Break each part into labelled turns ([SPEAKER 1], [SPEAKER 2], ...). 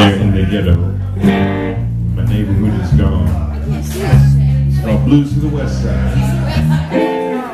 [SPEAKER 1] There in the ghetto, my neighborhood is gone. It's called Blues to the West Side.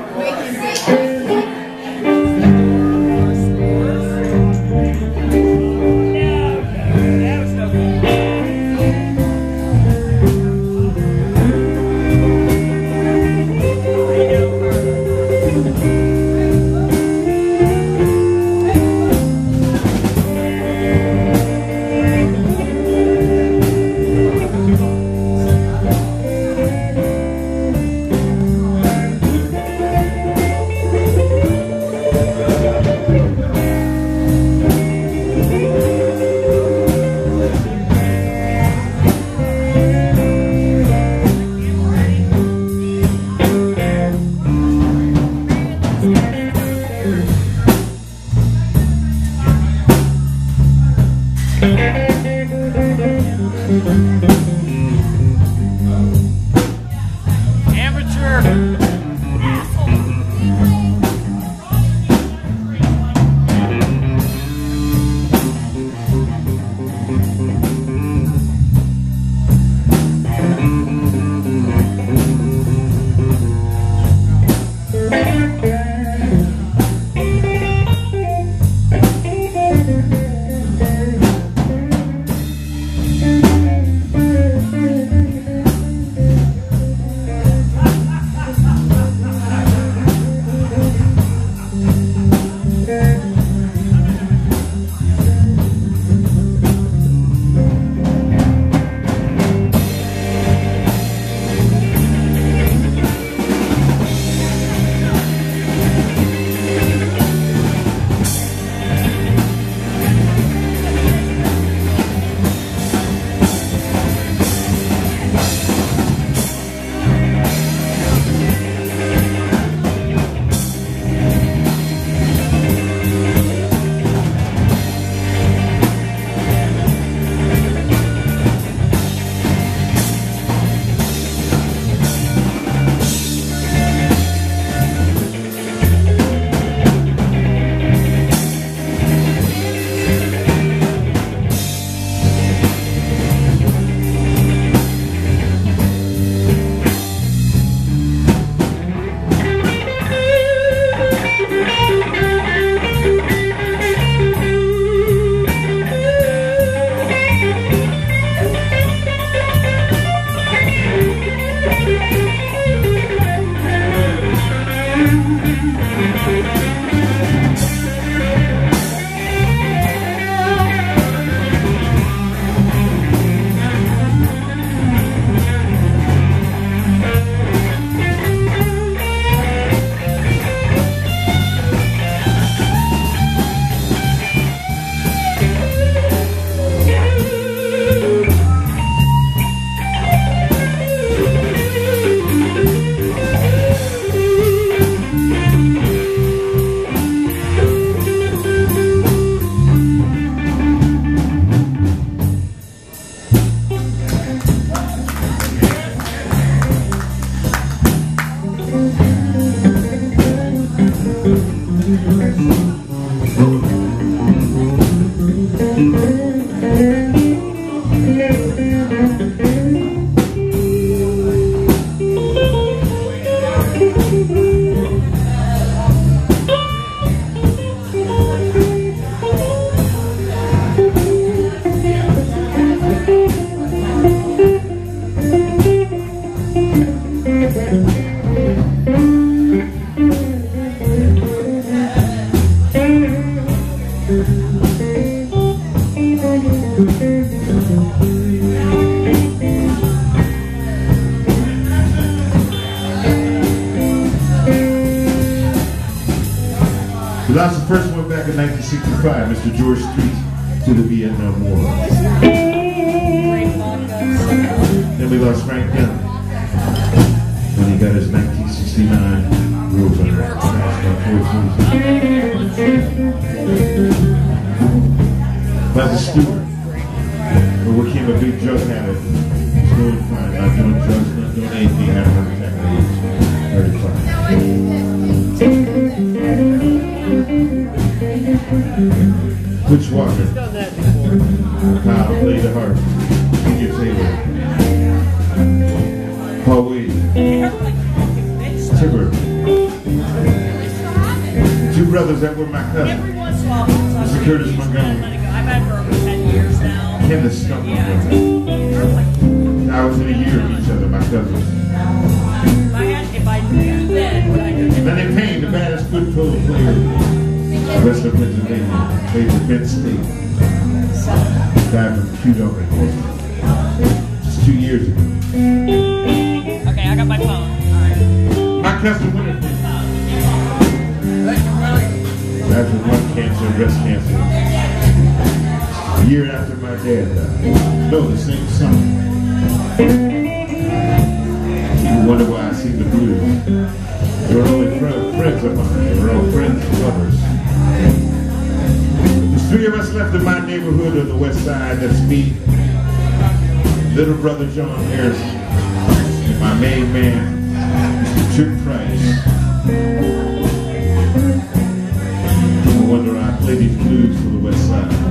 [SPEAKER 2] We lost the first one back in 1965, Mr. George Street, to the Vietnam War. Then we lost Frank Dunn when he got his 1969 Roadrunner. Father Stewart, who became a big drug habit, was doing fine, not doing drugs, not doing anything, had a heart attack at age 35. Butch Walker, Kyle played the harp. Junior Taylor. Paul Wade. Tipper. The two brothers that were my cousins. Mr. Curtis Montgomery.
[SPEAKER 3] I've had her for 10 years now.
[SPEAKER 2] Candace Stumpman. I was in a year of each other, my cousins.
[SPEAKER 3] If I knew then what I knew.
[SPEAKER 2] Lenny Payne, the baddest good polo player in Western Pennsylvania, played for Penn State. Died from acute overdose. Just 2 years ago.
[SPEAKER 3] Okay, I got my phone. All right.
[SPEAKER 2] My cousin Winter. Died from lung cancer, breast cancer. A year after my dad died. No, the same summer. You wonder why I sing the blues. They were only friends of mine. They were all friends and lovers. There's 3 of us left in my neighborhood on the west side. That's me, little brother John Harrison, and my main man, Mr. Chip Price. No wonder I play these blues for the west side.